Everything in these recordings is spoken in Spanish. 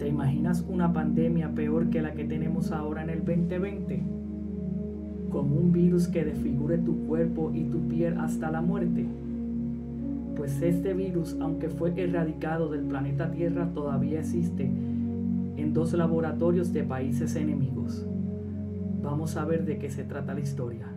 ¿Te imaginas una pandemia peor que la que tenemos ahora en el 2020? Con un virus que desfigure tu cuerpo y tu piel hasta la muerte. Pues este virus, aunque fue erradicado del planeta Tierra, todavía existe en 2 laboratorios de países enemigos. Vamos a ver de qué se trata la historia.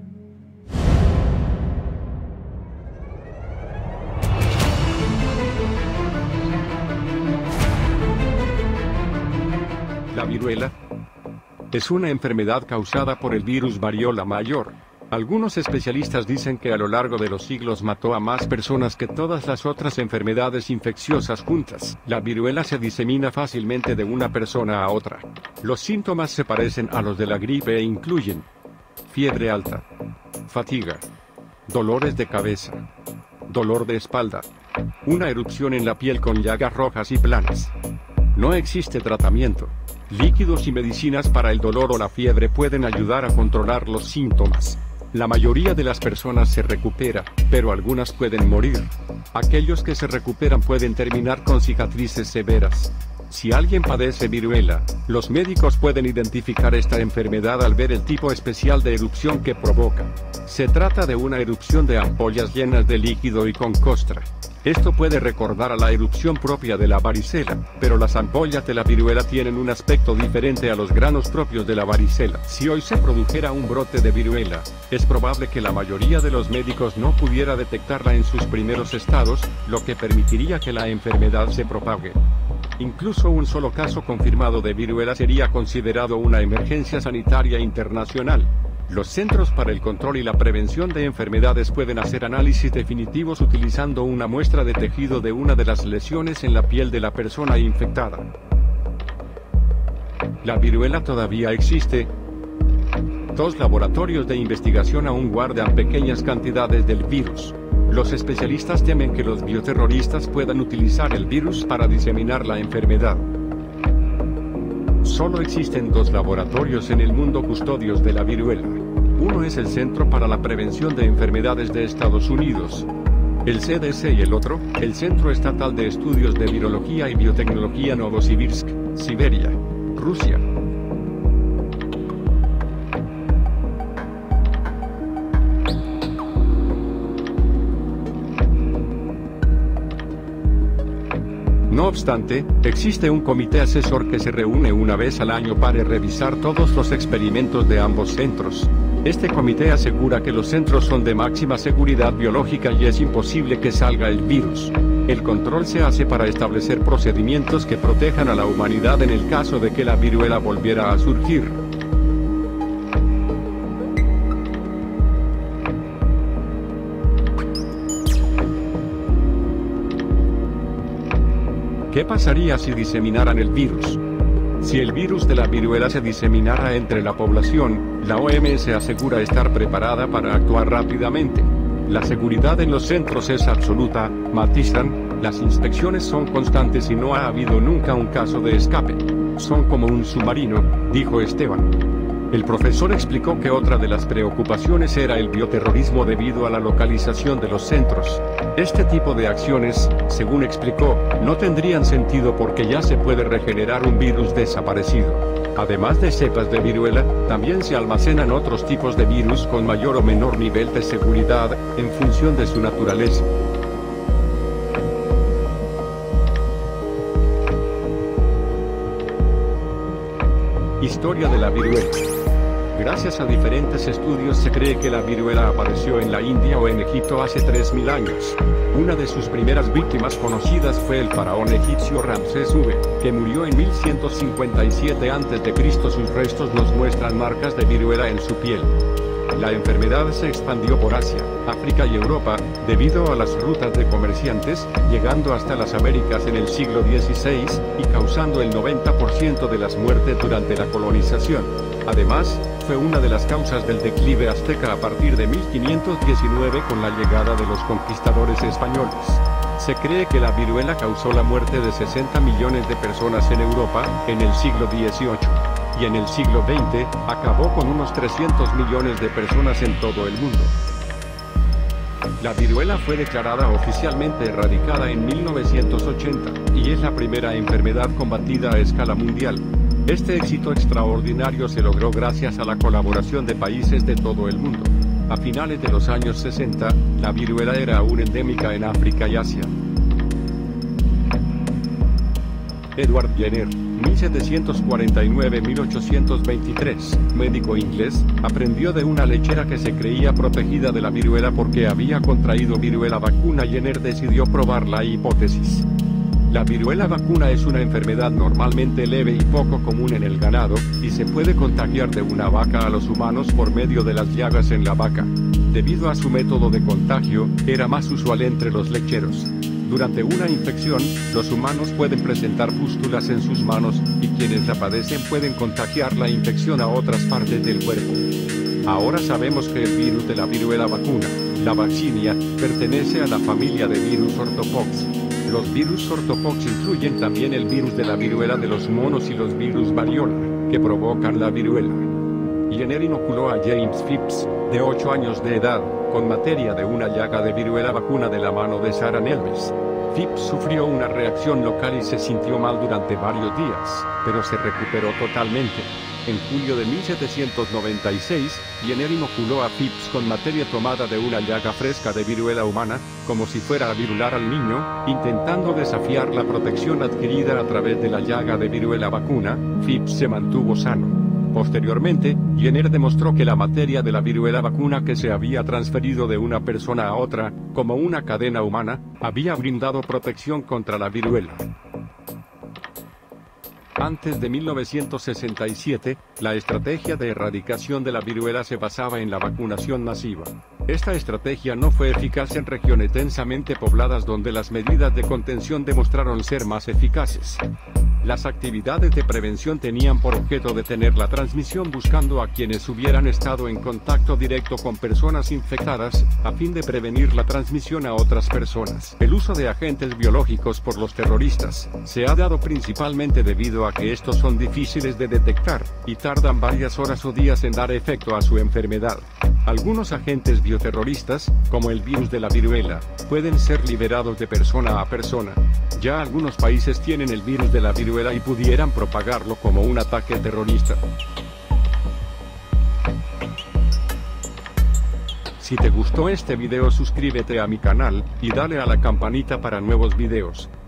La viruela es una enfermedad causada por el virus variola mayor. Algunos especialistas dicen que a lo largo de los siglos mató a más personas que todas las otras enfermedades infecciosas juntas. La viruela se disemina fácilmente de una persona a otra. Los síntomas se parecen a los de la gripe e incluyen fiebre alta, fatiga, dolores de cabeza, dolor de espalda, una erupción en la piel con llagas rojas y planas. No existe tratamiento. Líquidos y medicinas para el dolor o la fiebre pueden ayudar a controlar los síntomas. La mayoría de las personas se recupera, pero algunas pueden morir. Aquellos que se recuperan pueden terminar con cicatrices severas. Si alguien padece viruela, los médicos pueden identificar esta enfermedad al ver el tipo especial de erupción que provoca. Se trata de una erupción de ampollas llenas de líquido y con costra. Esto puede recordar a la erupción propia de la varicela, pero las ampollas de la viruela tienen un aspecto diferente a los granos propios de la varicela. Si hoy se produjera un brote de viruela, es probable que la mayoría de los médicos no pudiera detectarla en sus primeros estados, lo que permitiría que la enfermedad se propague. Incluso un solo caso confirmado de viruela sería considerado una emergencia sanitaria internacional. Los Centros para el Control y la Prevención de Enfermedades pueden hacer análisis definitivos utilizando una muestra de tejido de una de las lesiones en la piel de la persona infectada. La viruela todavía existe. 2 laboratorios de investigación aún guardan pequeñas cantidades del virus. Los especialistas temen que los bioterroristas puedan utilizar el virus para diseminar la enfermedad. Solo existen 2 laboratorios en el mundo custodios de la viruela. Uno es el Centro para la Prevención de Enfermedades de Estados Unidos, el CDC, y el otro, el Centro Estatal de Estudios de Virología y Biotecnología Novosibirsk, Siberia, Rusia. No obstante, existe un comité asesor que se reúne una vez al año para revisar todos los experimentos de ambos centros. Este comité asegura que los centros son de máxima seguridad biológica y es imposible que salga el virus. El control se hace para establecer procedimientos que protejan a la humanidad en el caso de que la viruela volviera a surgir. ¿Qué pasaría si diseminaran el virus? Si el virus de la viruela se diseminara entre la población, la OMS asegura estar preparada para actuar rápidamente. La seguridad en los centros es absoluta, matizan, las inspecciones son constantes y no ha habido nunca un caso de escape. Son como un submarino, dijo Esteban. El profesor explicó que otra de las preocupaciones era el bioterrorismo debido a la localización de los centros. Este tipo de acciones, según explicó, no tendrían sentido porque ya se puede regenerar un virus desaparecido. Además de cepas de viruela, también se almacenan otros tipos de virus con mayor o menor nivel de seguridad, en función de su naturaleza. Historia de la viruela. Gracias a diferentes estudios se cree que la viruela apareció en la India o en Egipto hace 3000 años. Una de sus primeras víctimas conocidas fue el faraón egipcio Ramsés V, que murió en 1157 a.C. Sus restos nos muestran marcas de viruela en su piel. La enfermedad se expandió por Asia, África y Europa, debido a las rutas de comerciantes, llegando hasta las Américas en el siglo XVI, y causando el 90% de las muertes durante la colonización. Además, fue una de las causas del declive azteca a partir de 1519 con la llegada de los conquistadores españoles. Se cree que la viruela causó la muerte de 60 millones de personas en Europa, en el siglo XVIII. Y en el siglo XX, acabó con unos 300 millones de personas en todo el mundo. La viruela fue declarada oficialmente erradicada en 1980, y es la primera enfermedad combatida a escala mundial. Este éxito extraordinario se logró gracias a la colaboración de países de todo el mundo. A finales de los años 60, la viruela era aún endémica en África y Asia. Edward Jenner, 1749-1823, médico inglés, aprendió de una lechera que se creía protegida de la viruela porque había contraído viruela vacuna. Jenner decidió probar la hipótesis. La viruela vacuna es una enfermedad normalmente leve y poco común en el ganado, y se puede contagiar de una vaca a los humanos por medio de las llagas en la vaca. Debido a su método de contagio, era más usual entre los lecheros. Durante una infección, los humanos pueden presentar pústulas en sus manos, y quienes la padecen pueden contagiar la infección a otras partes del cuerpo. Ahora sabemos que el virus de la viruela vacuna, la vaccinia, pertenece a la familia de virus ortopox. Los virus ortopox incluyen también el virus de la viruela de los monos y los virus variola, que provocan la viruela. Jenner inoculó a James Phipps, de 8 años de edad, con materia de una llaga de viruela vacuna de la mano de Sarah Nelmes. Phipps sufrió una reacción local y se sintió mal durante varios días, pero se recuperó totalmente. En julio de 1796, Jenner inoculó a Phipps con materia tomada de una llaga fresca de viruela humana, como si fuera a virular al niño, intentando desafiar la protección adquirida a través de la llaga de viruela vacuna. Phipps se mantuvo sano. Posteriormente, Jenner demostró que la materia de la viruela vacuna que se había transferido de una persona a otra, como una cadena humana, había brindado protección contra la viruela. Antes de 1967, la estrategia de erradicación de la viruela se basaba en la vacunación masiva. Esta estrategia no fue eficaz en regiones densamente pobladas donde las medidas de contención demostraron ser más eficaces. Las actividades de prevención tenían por objeto detener la transmisión buscando a quienes hubieran estado en contacto directo con personas infectadas, a fin de prevenir la transmisión a otras personas. El uso de agentes biológicos por los terroristas se ha dado principalmente debido a que estos son difíciles de detectar, y tardan varias horas o días en dar efecto a su enfermedad. Algunos agentes bioterroristas, como el virus de la viruela, pueden ser liberados de persona a persona. Ya algunos países tienen el virus de la viruela y pudieran propagarlo como un ataque terrorista. Si te gustó este video, suscríbete a mi canal, y dale a la campanita para nuevos videos.